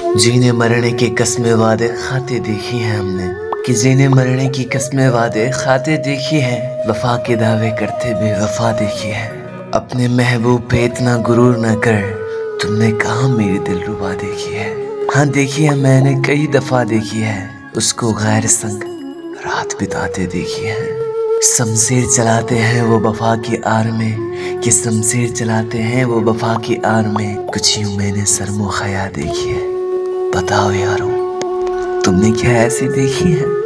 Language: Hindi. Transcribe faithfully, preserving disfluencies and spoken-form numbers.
जीने मरने की कस्में वादे खाते देखी हैं हमने, कि जीने मरने की कस्में वादे खाते देखी हैं, वफा के दावे करते बेवफा देखी है। अपने महबूब पे इतना गुरूर न कर, तुमने कहाँ मेरी दिलरुबा देखी है। हाँ देखी है मैंने कई दफा देखी है, उसको गैर संग रात बिताते देखी है। शमशीर चलाते हैं वो वफा की आर में, कि शमशीर चलाते हैं वो वफा की आर में, कुछ यूं मैंने सरमो खया देखी है। बताओ यारों, तुमने क्या ऐसी देखी है?